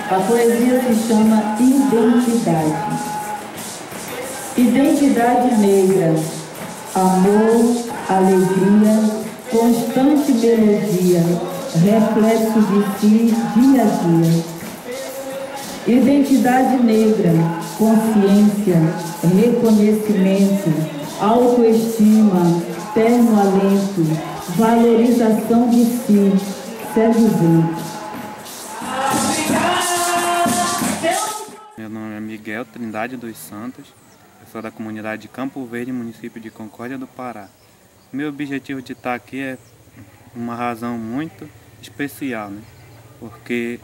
A poesia se chama Identidade. Identidade negra, amor, alegria, constante melodia, reflexo de si dia a dia. Identidade negra, consciência, reconhecimento, autoestima, terno alento, valorização de si, seduzente. Meu nome é Miguel Trindade dos Santos, eu sou da comunidade de Campo Verde, município de Concórdia do Pará. Meu objetivo de estar aqui é uma razão muito especial, né? Porque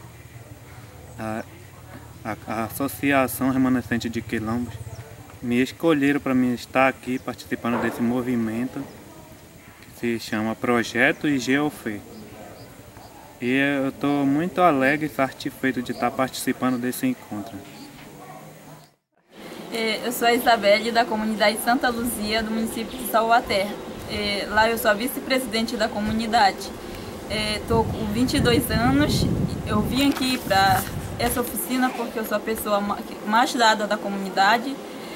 a Associação Remanescente de Quilombos me escolheram para mim estar aqui participando desse movimento que se chama Projeto IGEOFE. E eu estou muito alegre e satisfeito de estar participando desse encontro. Eu sou a Isabelle, da comunidade Santa Luzia, do município de Salvaterra. Lá eu sou a vice-presidente da comunidade. Estou com 22 anos. Eu vim aqui para essa oficina porque eu sou a pessoa mais dada da comunidade.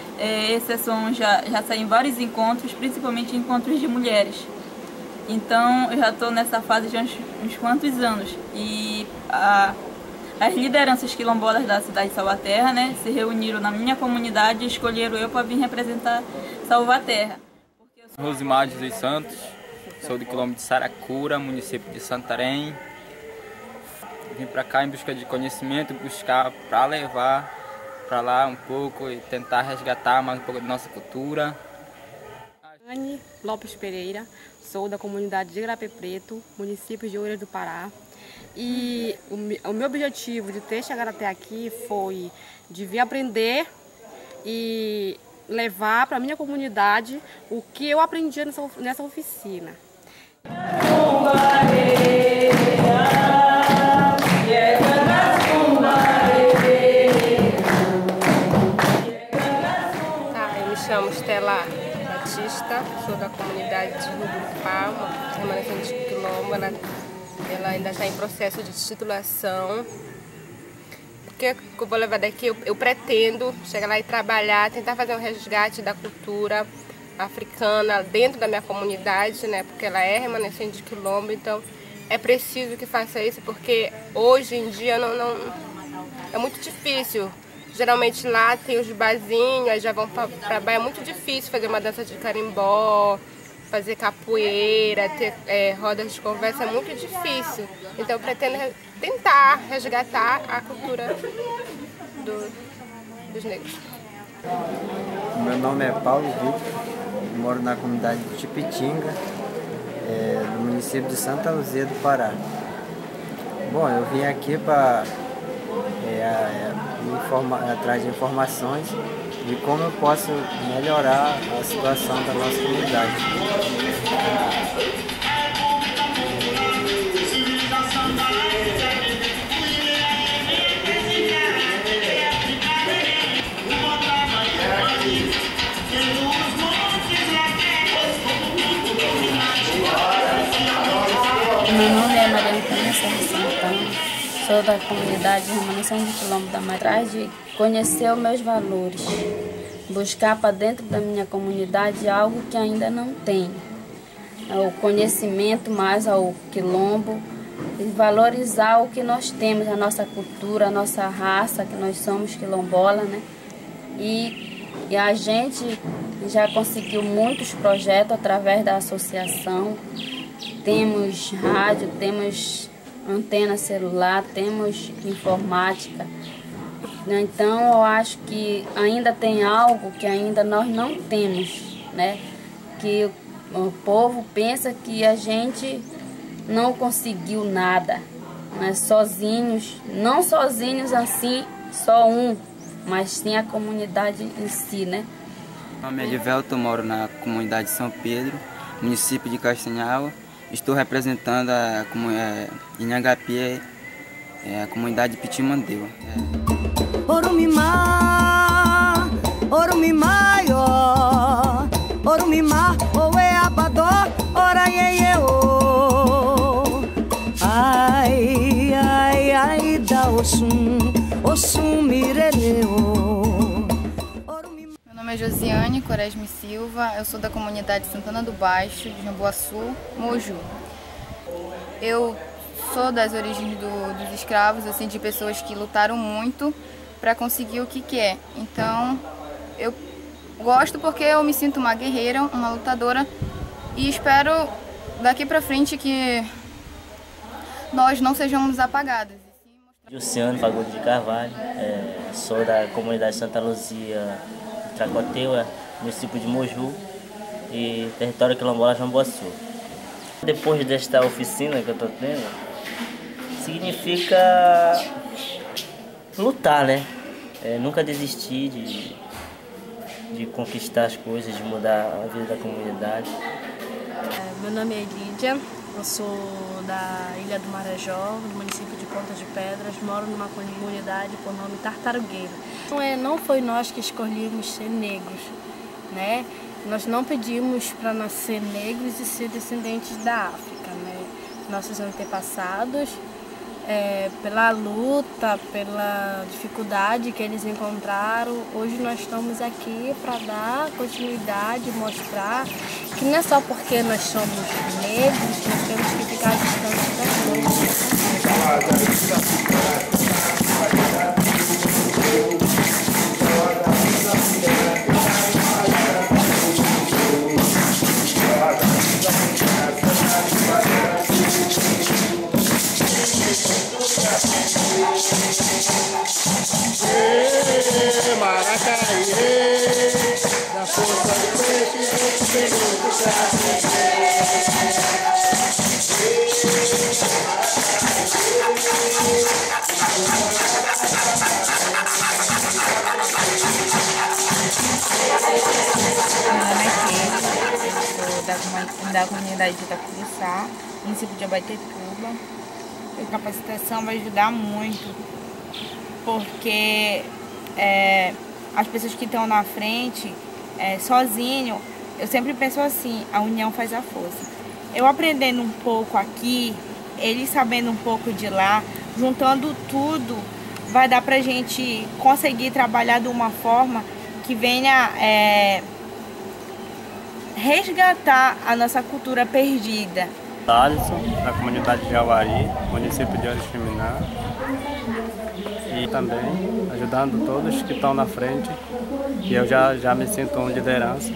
Já saí em vários encontros, principalmente encontros de mulheres. Então eu já estou nessa fase de uns quantos anos. E as lideranças quilombolas da cidade de Salvaterra, né, se reuniram na minha comunidade e escolheram eu para vir representar Salvaterra. Rosimar dos Santos, sou do quilombo de Saracura, município de Santarém. Vim para cá em busca de conhecimento, buscar para levar para lá um pouco e tentar resgatar mais um pouco da nossa cultura. Anne Lopes Pereira, sou da comunidade de Igarapé Preto, município de Oeiras do Pará. E o meu objetivo de ter chegado até aqui foi de vir aprender e levar para a minha comunidade o que eu aprendi nessa oficina. Eu me chamo Estela Batista, sou da comunidade de Rubupá, uma remanescente de Quilombo. Ela ainda está em processo de titulação. O que eu vou levar daqui? Eu pretendo chegar lá e trabalhar, tentar fazer um resgate da cultura africana dentro da minha comunidade, né? Porque ela é remanescente de Quilombo, então é preciso que faça isso, porque hoje em dia não é muito difícil. Geralmente lá tem os barzinhos, aí já vão para baia, é muito difícil fazer uma dança de carimbó, fazer capoeira, ter rodas de conversa, é muito difícil. Então eu pretendo tentar resgatar a cultura dos negros. Meu nome é Paulo Vitor, moro na comunidade de Tipitinga, no município de Santa Luzia do Pará. Bom, eu vim aqui para atrás de informações de como eu posso melhorar a situação da nossa comunidade. Meu nome é Maria Santana, sou da comunidade Remanescente de Quilombo da Maria. Atrás de conhecer os meus valores, buscar para dentro da minha comunidade algo que ainda não tem. O conhecimento mais ao quilombo e valorizar o que nós temos, a nossa cultura, a nossa raça, que nós somos quilombola, né? E a gente já conseguiu muitos projetos através da associação. Temos rádio, temos antena celular, temos informática. Então eu acho que ainda tem algo que ainda nós não temos, né? Que o povo pensa que a gente não conseguiu nada, né? Sozinhos, não sozinhos assim, só um, mas sim a comunidade em si, né? Meu nome é Edivelto, moro na comunidade São Pedro, município de Castanhal. Estou representando Inhagapié, a comunidade Pitimandeua. Orumimá, Orumimaió, Orumimá, Oe Abadó, Oraieiô. Ai, ai, ai, da Meu nome é Josiane Quaresma Silva, eu sou da comunidade Santana do Baixo, de Jamboaçu, Moju. Eu sou das origens dos escravos, assim, de pessoas que lutaram muito para conseguir o que quer. Então, eu gosto porque eu me sinto uma guerreira, uma lutadora, e espero daqui para frente que nós não sejamos apagados. Luciano Fagundes de Carvalho, sou da comunidade Santa Luzia de Tracoteua, município de Moju e território quilombola Jamboaçu. Depois desta oficina que eu estou tendo, significa lutar, né? Nunca desistir de conquistar as coisas, de mudar a vida da comunidade. Meu nome é Lídia, eu sou da Ilha do Marajó, no município de Ponta de Pedras, moro numa comunidade por nome Tartarugueiro. Não foi nós que escolhemos ser negros, né? Nós não pedimos para nascer negros e ser descendentes da África, né? Nossos antepassados, pela luta, pela dificuldade que eles encontraram, hoje nós estamos aqui para dar continuidade, mostrar que não é só porque nós somos negros que nós temos que ficar distantes das coisas. Da força do peixe, da comunidade de Itacuruçá, município de Abaetetuba. A capacitação vai ajudar muito, porque as pessoas que estão na frente, sozinho, eu sempre penso assim, a união faz a força. Eu aprendendo um pouco aqui, eles sabendo um pouco de lá, juntando tudo, vai dar pra gente conseguir trabalhar de uma forma que venha resgatar a nossa cultura perdida. Alisson, da comunidade de Jauari, município de Oriximiná, e também ajudando todos que estão na frente, e eu já me sinto uma liderança,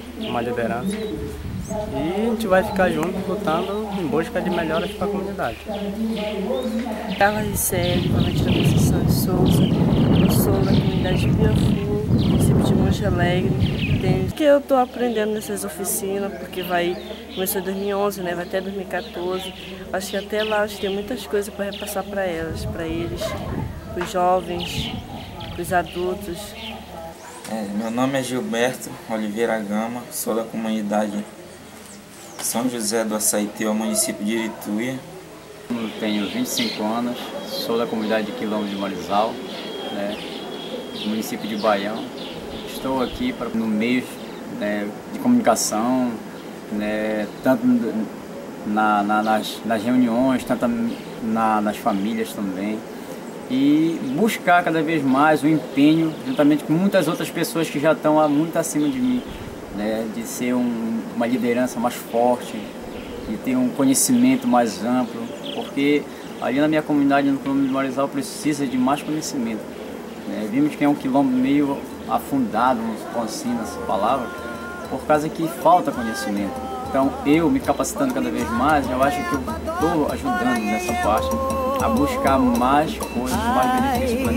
e a gente vai ficar junto lutando em busca de melhoras para a comunidade. Carla Ricele, Valentina Conceição de Souza, eu sou da comunidade de Piafu, município de Monte Alegre. Que eu estou aprendendo nessas oficinas, porque começou em 2011, né, vai até 2014. Acho que até lá tem muitas coisas para repassar para eles, para os jovens, para os adultos. Meu nome é Gilberto Oliveira Gama, sou da comunidade São José do Açaiteu, município de Irituia. Tenho 25 anos, sou da comunidade de Quilombo de Marizal, né, município de Baião. Estou aqui no meio, né, de comunicação, né, tanto nas reuniões, tanto nas famílias também. E buscar cada vez mais o empenho, juntamente com muitas outras pessoas que já estão muito acima de mim, né, de ser uma liderança mais forte, de ter um conhecimento mais amplo, porque ali na minha comunidade, no Quilombo de Marizal, precisa de mais conhecimento. Vimos que é um quilombo meio afundado, assim, nessa palavra, por causa que falta conhecimento. Então, eu me capacitando cada vez mais, eu acho que eu estou ajudando nessa parte a buscar mais coisas, mais benefícios para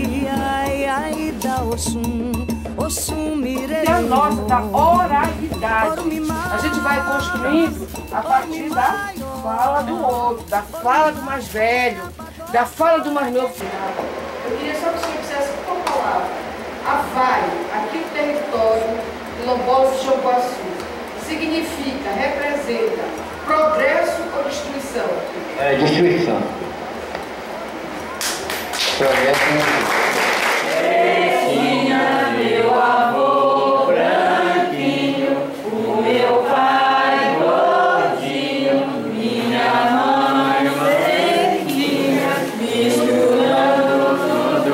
mim. E a nossa da oralidade. A gente vai construindo a partir da fala do outro, da fala do mais velho, da fala do mais novo. Eu queria só que o senhor dissesse uma palavra. A Vale, aqui no território quilombola de Jamboaçu, significa, representa progresso ou destruição? Destruição. Progresso. Tinha meu avô branquinho, o meu pai gordinho, minha mãe sequinha, misturando tudo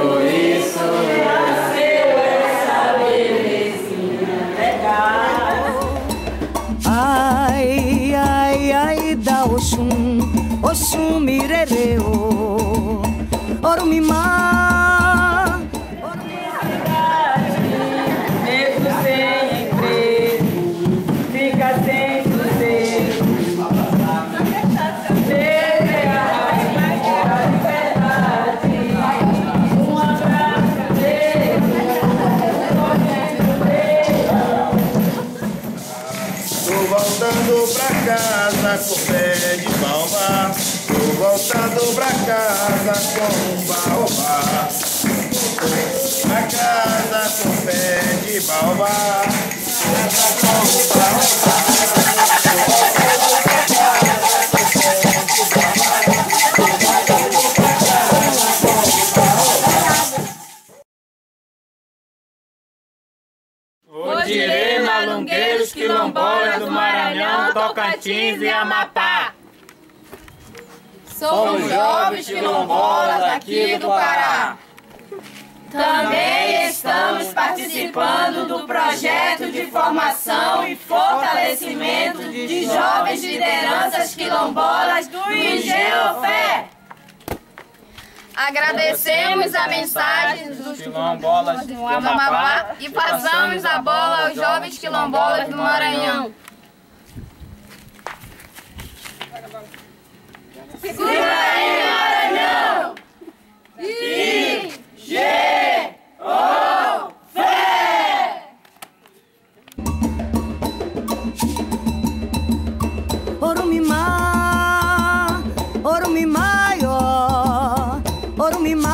casa com pé de baobá. Tô voltando pra casa com um baobá. Pra casa com pé de baobá. Casa com um baobá. Odirê, malungueiros, quilombolas do Maranhão, Tocantins e Amapá. Somos jovens quilombolas daqui do Pará. Também estamos participando do projeto de formação e fortalecimento de jovens lideranças quilombolas do IGEOFÉ. Agradecemos a mensagem dos quilombolas do Amapá e passamos a bola aos jovens quilombolas do Maranhão. Segura aí, Maranhão! IGEOFÉ! Orumimá, Orumimá, Orumimá.